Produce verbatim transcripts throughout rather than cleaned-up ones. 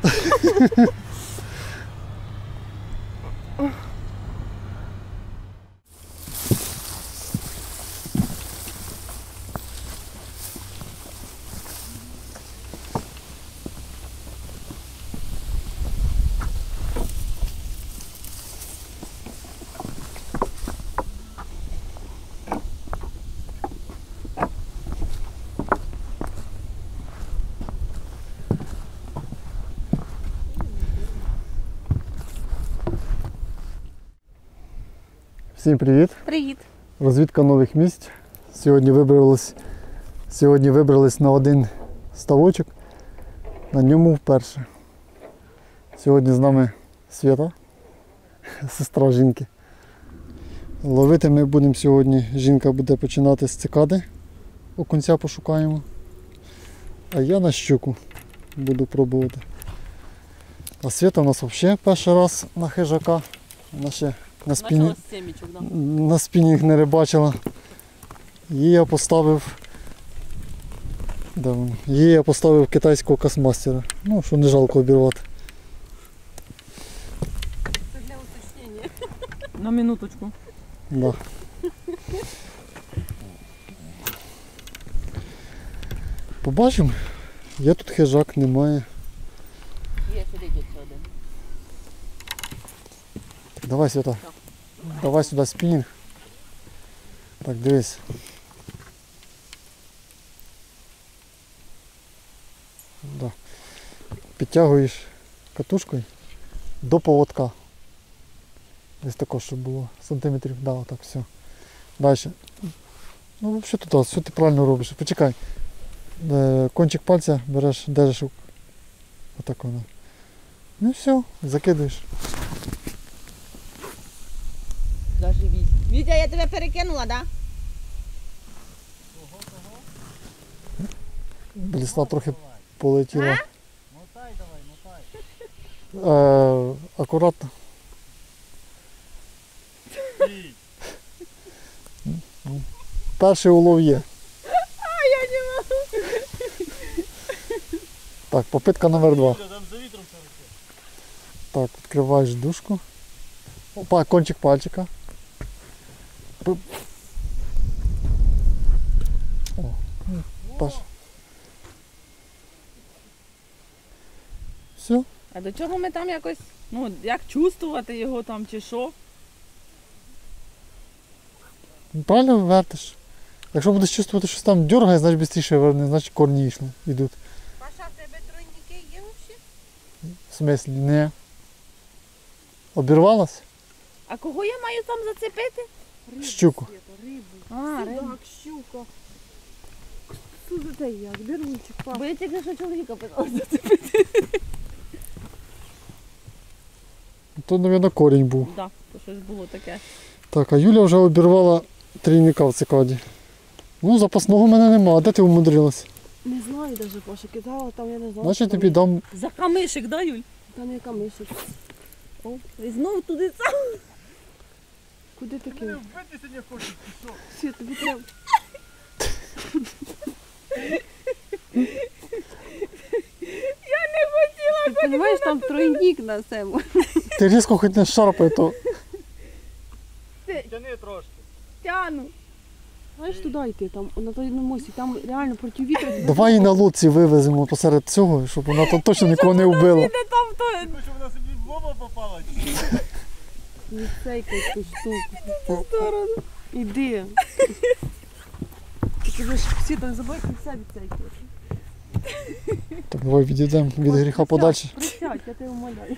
Всім привіт! Привіт! Розвідка нових місць. Сьогодні вибрались, сьогодні вибрались на один ставочок. На ньому вперше. Сьогодні з нами Свята, сестра жінки. Ловити ми будемо сьогодні, жінка буде починати з цикади. Окунця пошукаємо. А я на щуку буду пробувати. А Свята у нас взагалі перший раз на хижака. Вона ще на спіні, да? на спінінг не рибачила. Її я поставив де воно? Її я поставив китайського касмастера. Ну, що не жалко обірвати. Це для уточнення. На минуточку. Да. Побачимо. Є тут хижак, немає. Є, сидить ще один. Давай, Свята. Давай сюди спінінг. Так, дивись. Да. Підтягуєш катушкою до поводка. Десь також, щоб було сантиметрів. Да, отак, все. Далі. Ну, взагалі тут, все ти правильно робиш. Почекай. Кончик пальця береш, держиш. Отак воно. Ну і все, закидуєш. Заживіть. Вітя, я тебе перекинула, да? Блісна трохи полетіла. Мотай давай, мотай. Е, акуратно. Перший улов є. А, я не можу. Так, попитка номер два. Там за вітром все. Так, відкриваєш дужку. Опа, кончик пальчика. О, Паш. Все. А до чого ми там якось, ну, як чувствувати його там чи що? Правильно вертиш. Якщо будеш чувствувати, що там дергає, значить швидше верне, значить корні йшли, йдуть. Паша, в тебе тройники є взагалі? В смислі, не. Обірвалась? А кого я маю там зацепити? Щуку. Рибу. А, рибу. Щука. Що за те як? Бірунчик, пап. Бо я тільки що чоловіка питала зацепити. То, мабуть, корінь був. Так, да, то щось було таке. Так, а Юля вже обірвала трійника в цикаді. Ну, запасного в мене нема. А де ти умудрилась? Не знаю навіть, Паша, кидала, там я не знаю. Значить тобі дам. За камишик, да, Юль? Там яка мишуть. О, і знову туди сам. Куди таке? Вбити сьогодні хочеш, пішов. Світ, тобі треба. Я не хотіла. Ти розумієш, там тройник на цьому. Ти різко хоч не шарпай, то. Тяни трошки. Тяну. Знаєш, туди йти, там, на той мості, там реально проти вітру. Давай її на лодці вивеземо посеред цього, щоб вона там точно нікого не вбила. Де там то? Хочу, щоб вона собі в лоба попала. Не цейкай ту штуку. Іди. Ти кажеш, всі там забувай, кінця відцейкаєш. Так, давай відійдемо від гріха подальше. Присядь, я тебе умоляю.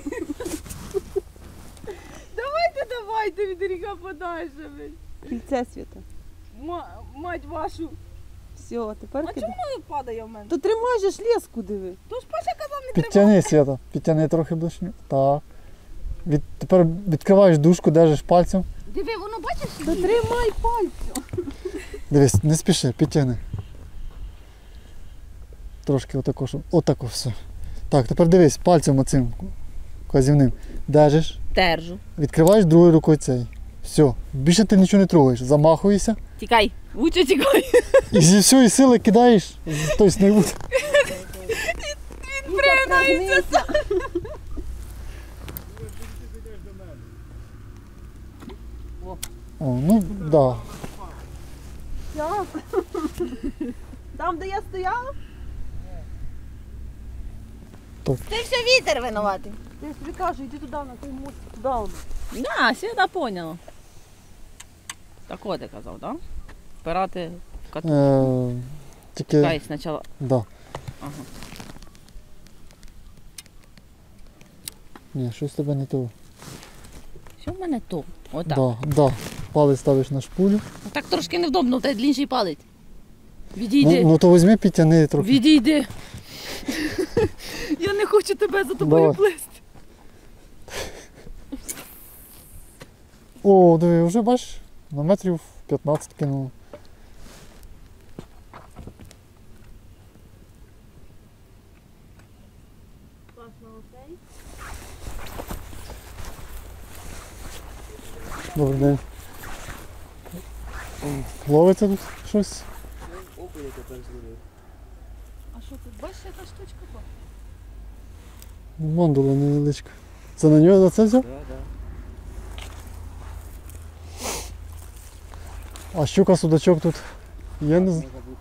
Давайте, давайте від ріка подальше. Кільце, Світа. Мать вашу. Все, тепер А кидай. чому воно падає в мене? То тримай же ж леску, диви. То ж Паша казав, не треба. Підтягни, Свята, підтягни трохи ближче. Так. Від, тепер відкриваєш дужку, держиш пальцем. Диви, воно бачиш? То тримай пальцем. Дивись, не спіши, підтягни. Трошки отако, щоб... Отако все. Так, тепер дивись, пальцем оцим вказівним. Держиш, Держу. відкриваєш другою рукою цей. Все, більше ти нічого не трогаєш. Замахуєшся Тікай. Лучше тікай. і зі всієї сили кидаєш, тобто не буде. Він починається. О, ну так. Да. Як? Там, де я стояла? Це все вітер винуватий. Я тобі кажу, йди туди, на той мост, туди воно. Да, Свята поняла. Так от ти казав, так? Да? Впирати в кату. Е, тільки. Кай спочатку. Да. Ага. Ні, щось тебе не то. Що в мене то? Отак. Да, да. Палець ставиш на шпулю. Так трошки невдобно, в тебе длінший палець. Ну, Відійди. ну то візьми, підтягни трохи. Відійди. Я не хочу тебе за тобою Давай. плисти. О, диви, вже бачиш, на метрів п'ятнадцять кинуло. Добрий день. Ловиться тут щось? А що тут? Бачиш, яка штучка була? Мандула невеличка. Це на нього на це взяв? Да, да. А щука, судачок тут є не з-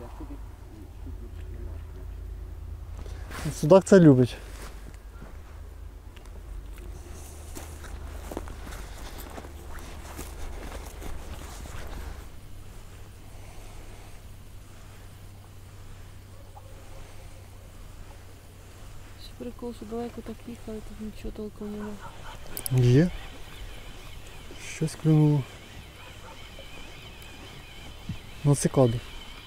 Судак це любить. Ще прикол, що далеко так їхали, тут нічого толком нема. Є. Щось клюнуло. На цикаду.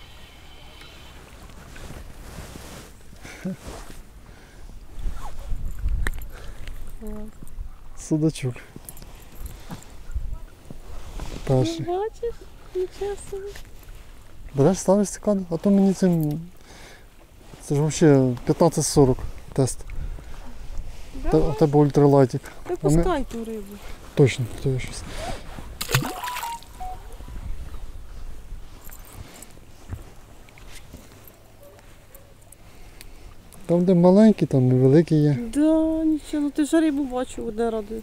Судачок. Перший. Бачиш? Нічого собі. Береш, ставиш цикаду, а то мені цим. Це ж взагалі п'ятнадцять сорок тест. Те- У тебе ультралайтик. Випускай ту рибу. Точно, то є щось. Там, де маленькі, там і великі є. Да, нічого, ну ти ж рибу бачив, де радує.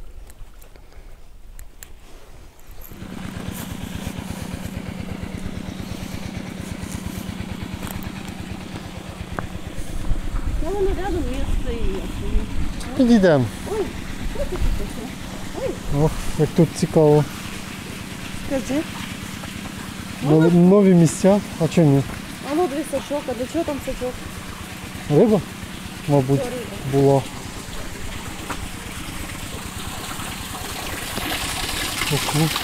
Та воно рядом місце і є. Підійдемо. Ох, як тут цікаво. Скажи. Нові, нові місця. А чому ні? А ну дивись сачок, а для чого там сачок? Риба? Мабуть, була. Ох, ну.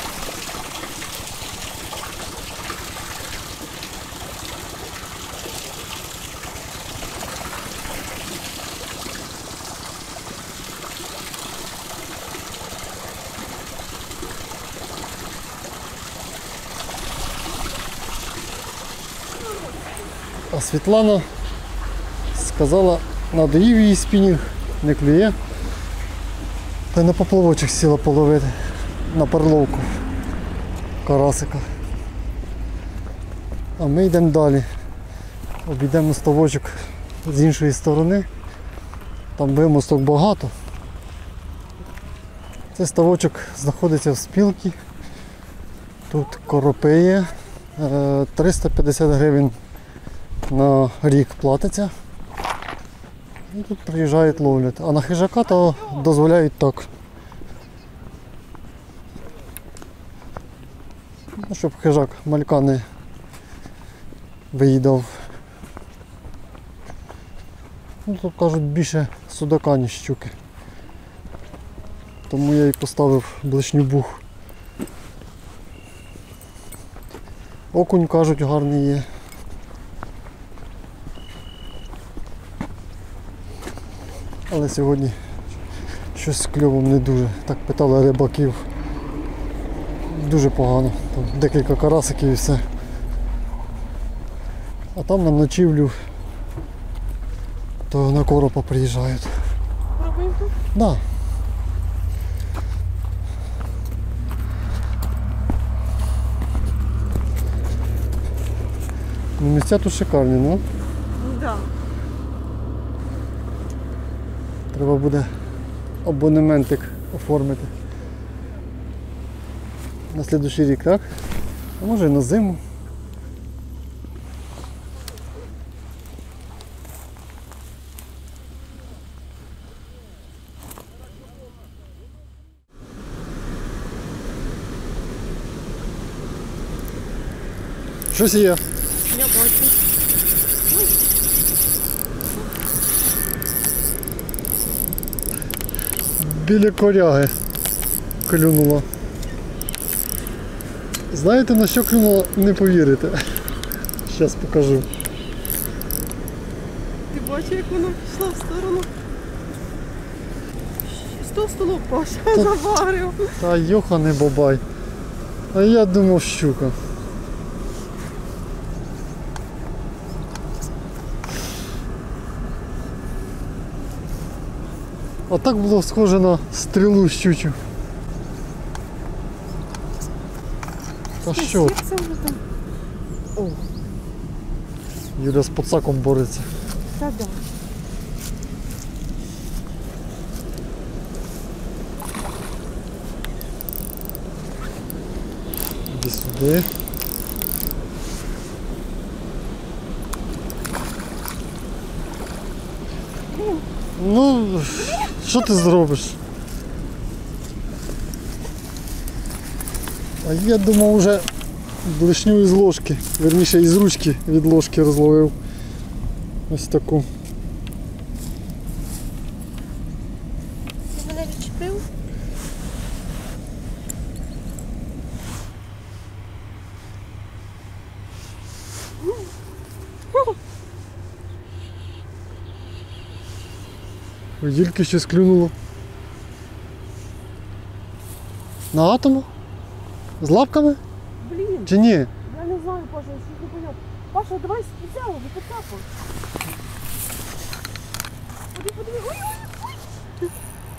А Світлана сказала, надоїв її спінінг, не клює. Та й на поплавочок сіла половити, на перловку карасика. А ми йдемо далі. Обійдемо ставочок з іншої сторони. Там вимосток багато. Цей ставочок знаходиться в спілці. Тут коропи є. Е, триста п'ятдесят гривень на рік платиться. І тут приїжджають, ловлять. А на хижака то дозволяють так. Ну, щоб хижак малька не виїдав. Ну, тут кажуть більше судака, ніж щуки. Тому я і поставив блишню бух. Окунь, кажуть, гарний є. Але сьогодні щось з кльовом не дуже. Так питали рибаків. Дуже погано. Там декілька карасиків і все. А там на ночівлю то на коропа приїжджають. Пробуємо тут? Да. Ну, місця тут шикарні, ну. Да. Треба буде абонементик оформити. На слідуючий рік, так? А може і на зиму. Щось є. Я бачу. Біля коряги клюнула. Знаєте, на що клюнула? Не повірите. Зараз покажу. Ти бачиш, як воно пішло в сторону? Сто столок Паша заварив. Та йоха не бабай. А я думав щука. А так було схоже на стрілу щучу. Та що? Як це вже там? О, Юля з пацаком бореться. та да. Іди сюди. Ну, що ти зробиш? А я думав уже блешню із ложки, верніше із ручки від ложки розловив. Ось таку. Ти мене відчепив? У Юльки щось клюнуло. На атому? З лапками? Блін, Чи ні? я не знаю, Паша, я щось не поняв. Паша, давай спеціально, не потапай. Ходи, подиви. Ой, ой, ой.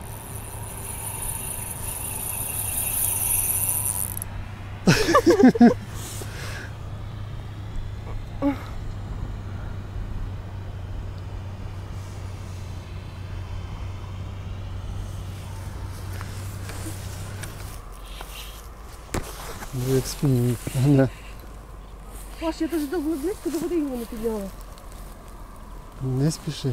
Ну, як спінінг. Гля. Паш, я дуже довго близько до води його не підняла. Не спіши.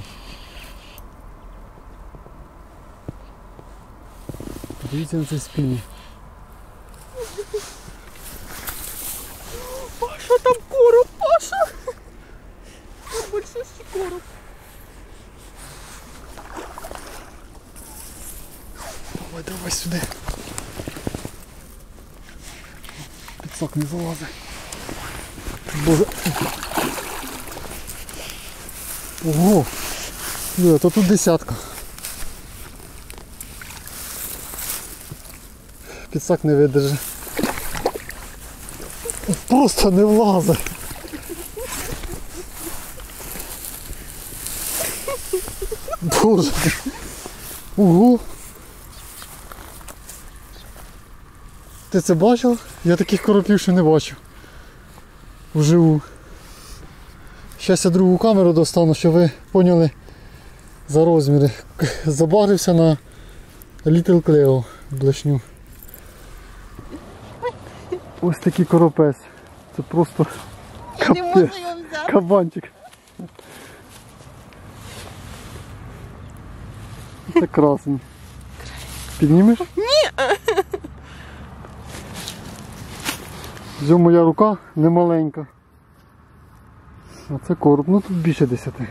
Дивіться на цей спінінг. Паша, там короб, Паша! Там большущий короб. Давай, давай сюди. Підсак не залазить. Боже. Ого! Юля, то тут десятка. Підсак не видержить. Просто не влазить. Боже. Ого. Ти це бачив? Я таких коропів ще не бачив. Вживу. Зараз я другу камеру достану, щоб ви поняли за розміри. Забарився на Little Cleo блешню. Ось такий коропець. Це просто Я не можу капець. його взяти. Кабанчик. Це красний. Піднімеш? Ні. Взяв моя рука не маленька. А це короб, ну тут більше десяти.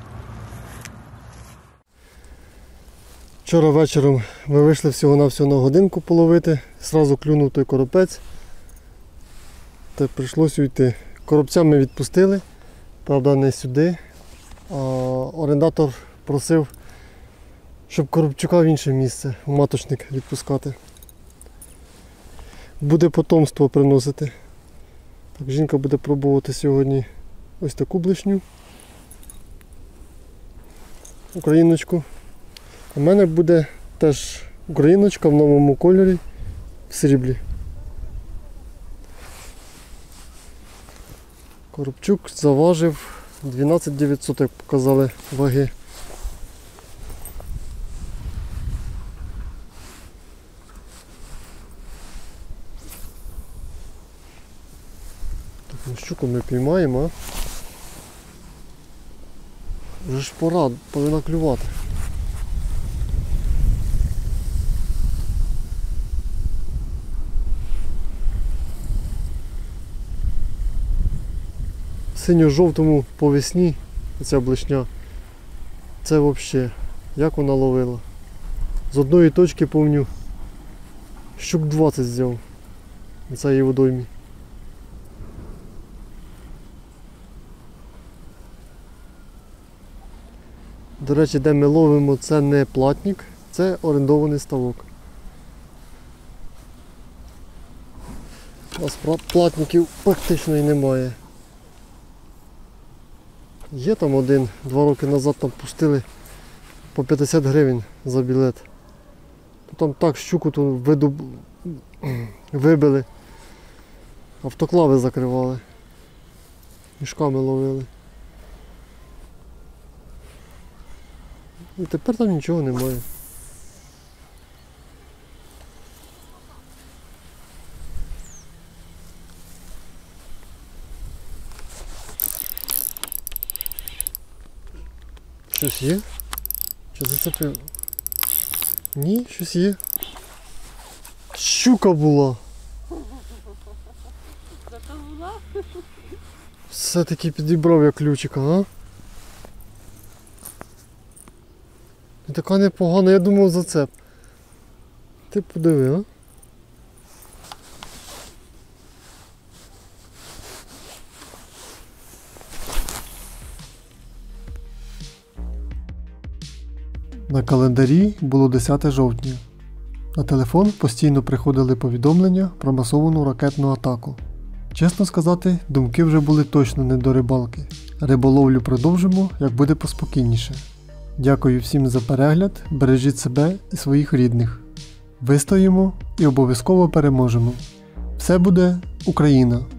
Вчора вечором ми вийшли всього-навсього на годинку половити, зразу клюнув той коропець. Та прийшлося йти. Коробця ми відпустили, правда не сюди. А орендатор просив, щоб коробчука в інше місце, в маточник відпускати. Буде потомство приносити. Так, жінка буде пробувати сьогодні ось таку блешню. Україночку. У мене буде теж україночка в новому кольорі, в сріблі. Коробчук заважив дванадцять дев'ятсот, як показали ваги. Ну, щуку ми піймаємо, а? Вже ж пора, повинна клювати. В синьо-жовтому по весні ця блешня. Це взагалі, як вона ловила. З одної точки, помню, щук двадцять взяв на цій водоймі. До речі, де ми ловимо, це не платник, це орендований ставок. У нас платників практично і немає. Є там один, два роки назад там пустили по п'ятдесят гривень за білет. Там так щуку ту виду... вибили, автоклави закривали, мішками ловили. І тепер там нічого немає. Щось є? Чи зацепив? Ні, щось є. Щука була. Все-таки підібрав я ключика, а? І така непогана, я думав зацеп. Ти подиви, а? На календарі було десяте жовтня. На телефон постійно приходили повідомлення про масовану ракетну атаку. Чесно сказати, думки вже були точно не до рибалки. Риболовлю продовжимо, як буде поспокійніше. Дякую всім за перегляд, бережіть себе і своїх рідних. Вистоїмо і обов'язково переможемо. Все буде Україна!